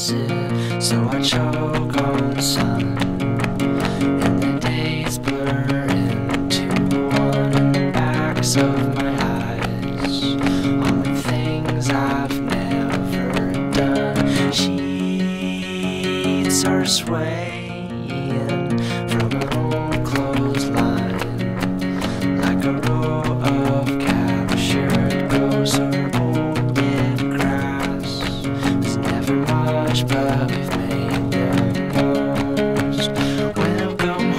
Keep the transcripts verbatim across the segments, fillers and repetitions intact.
visit, so I choke on sun, and the days blur into one in the backs of my eyes, on the things I've never done. Sheets are swaying from an old clothesline, like a row of captured grocer old dead grass. There's never much, but we've made the most. Welcome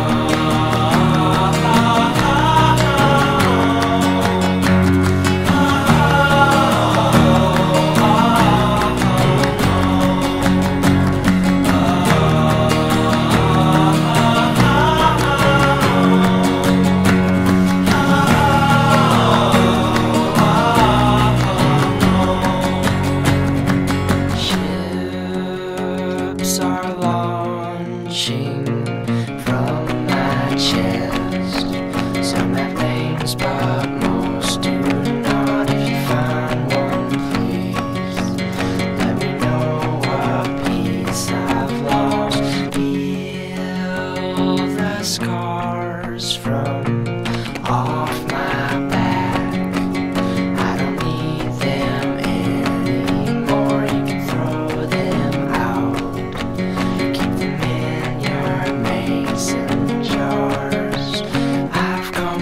are launching from my chest. Some have names, but most do not. If you find one, please let me know what piece I've lost. Feel the scars from off my back. I don't need them anymore. You can throw them out. Keep them in your mason jars. I've come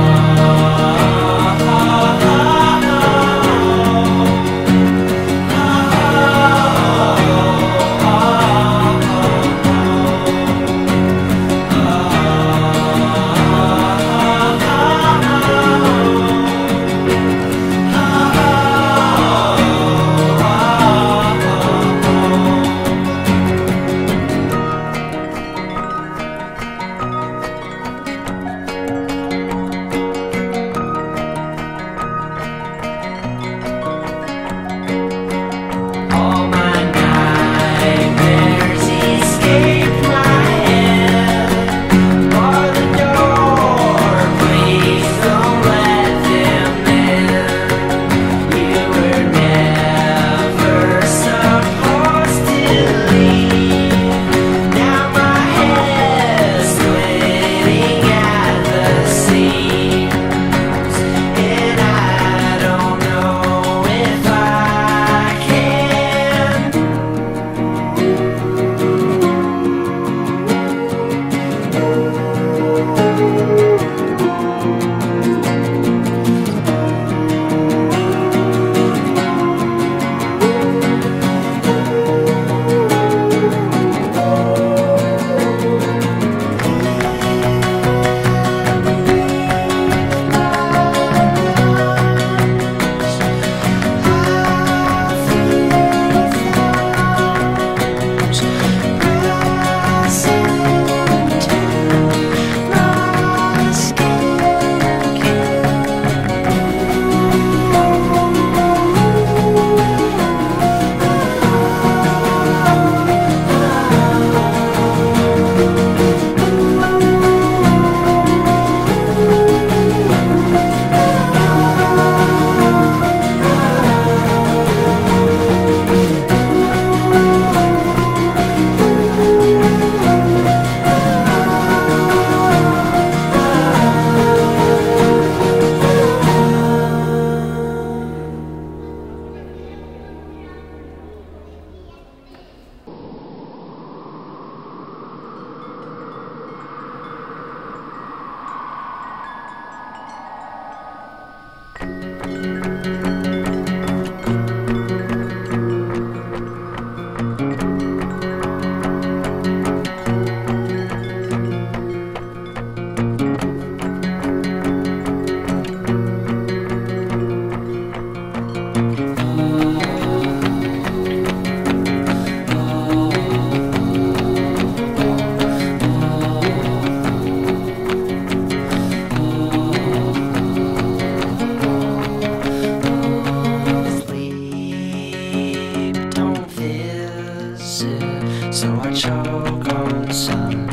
so I choke on sun,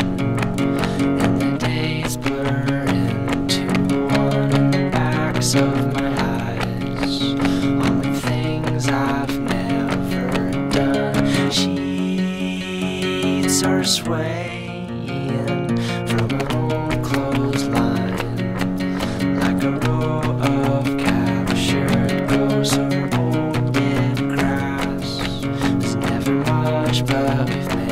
and the days blur into one in the backs of my eyes, on the things I've never done. She are swaying from an old clothesline, like a row of captured ghosts or old dead grass. There's never much, but we've made